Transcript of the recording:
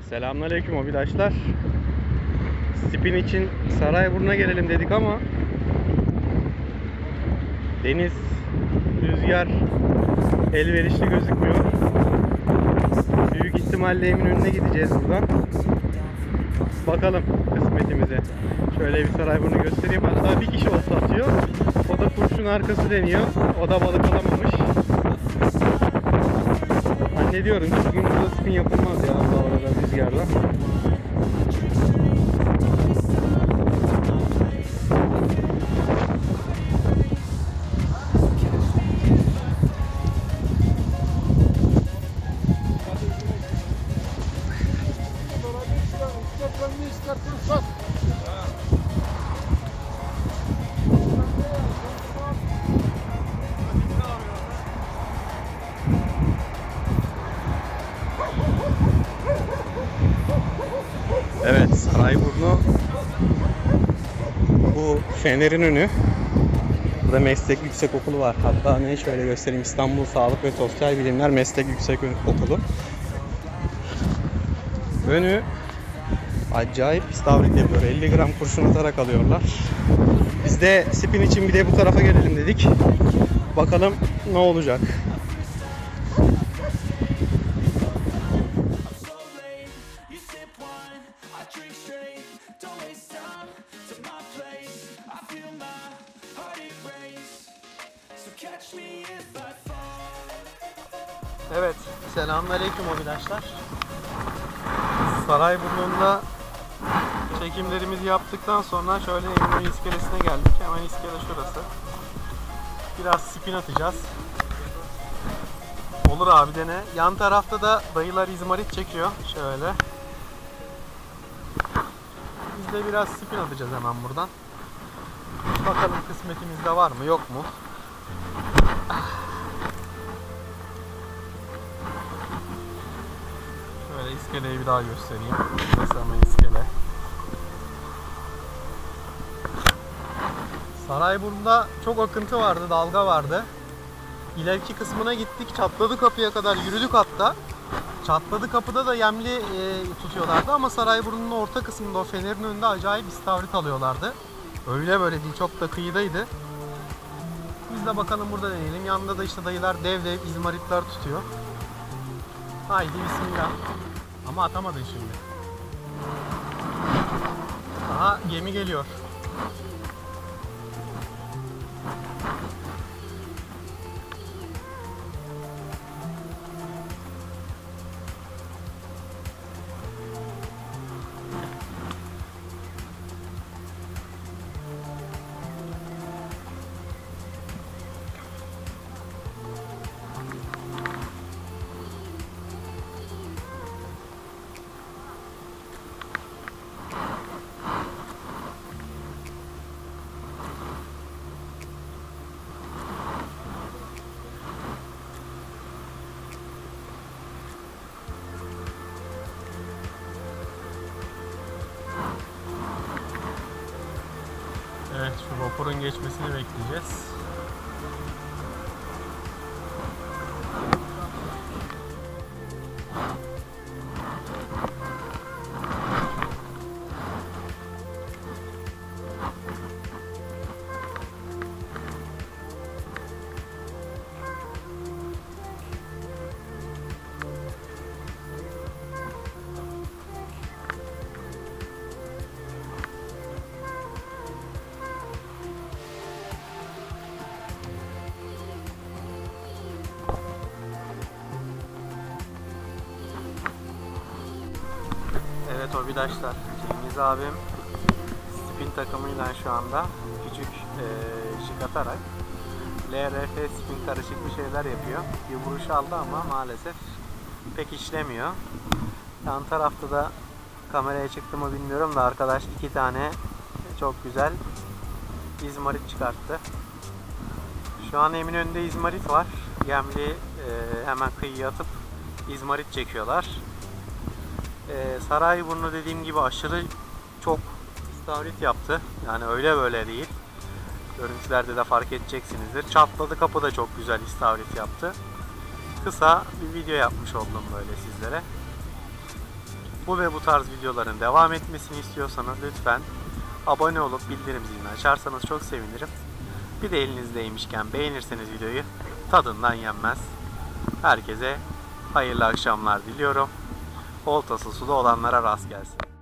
Selamünaleyküm arkadaşlar. Spin için Sarayburnu'na gelelim dedik ama deniz, rüzgar elverişli gözükmüyor. Büyük ihtimalle Eminönü'ne gideceğiz buradan. Bakalım kısmetimize. Şöyle bir Sarayburnu göstereyim. Hatta bir kişi olsa atıyor. O da kurşun arkası deniyor. O da balık alamamış. Zannediyorum ki bugün burada spin yapılmaz ya bu arada rüzgarda. Evet, Sarayburnu bu Fener'in önü. Burada Meslek Yüksekokulu var. Hatta ne şöyle göstereyim, İstanbul Sağlık ve Sosyal Bilimler Meslek Yüksekokulu. Önü acayip istavrit yapıyor. 50 gram kurşun atarak alıyorlar. Biz de spin için bir de bu tarafa gelelim dedik. Bakalım ne olacak. Evet, selamünaleyküm arkadaşlar. Sarayburnu'nda çekimlerimizi yaptıktan sonra şöyle Eminönü iskelesine geldik. Hemen iskele şurası. Biraz spin atacağız. Olur abi, dene. Yan tarafta da dayılar izmarit çekiyor. Şöyle. Biz de biraz spin atacağız hemen buradan. Bakalım kısmetimizde var mı yok mu? Şöyle iskeleyi bir daha göstereyim. Burası hemen iskele. Sarayburnu'da çok akıntı vardı, dalga vardı. İleriki kısmına gittik, Çatladı Kapı'ya kadar yürüdük hatta. Çatladı Kapı'da da yemli tutuyorlardı ama Sarayburnu'nun orta kısmında, o fenerin önünde acayip istavrit alıyorlardı. Öyle böyle değil, çok da kıyıdaydı. Biz de bakalım burada deneyelim. Yanında da işte dayılar dev dev izmaritler tutuyor. Haydi bismillah. Ama atamadın şimdi. Aha, gemi geliyor. Evet, şu vapurun geçmesini bekleyeceğiz. Evet arkadaşlar, Cengiz abim spin takımıyla şu anda küçük jig atarak LRF spin karışık bir şeyler yapıyor. Bir vuruş aldı ama maalesef pek işlemiyor. Yan tarafta da kameraya çıktı mı bilmiyorum da arkadaş iki tane çok güzel izmarit çıkarttı. Şu an Eminönü'nde izmarit var. Yemli hemen kıyıya atıp izmarit çekiyorlar. Sarayburnu dediğim gibi aşırı çok istavrit yaptı. Yani öyle böyle değil. Görüntülerde de fark edeceksinizdir. Çatladı Kapı da çok güzel istavrit yaptı. Kısa bir video yapmış oldum böyle sizlere. Bu ve bu tarz videoların devam etmesini istiyorsanız lütfen abone olup bildirim zilini açarsanız çok sevinirim. Bir de elinizdeymişken beğenirseniz videoyu tadından yenmez. Herkese hayırlı akşamlar diliyorum. Oltası suda olanlara rast gelsin.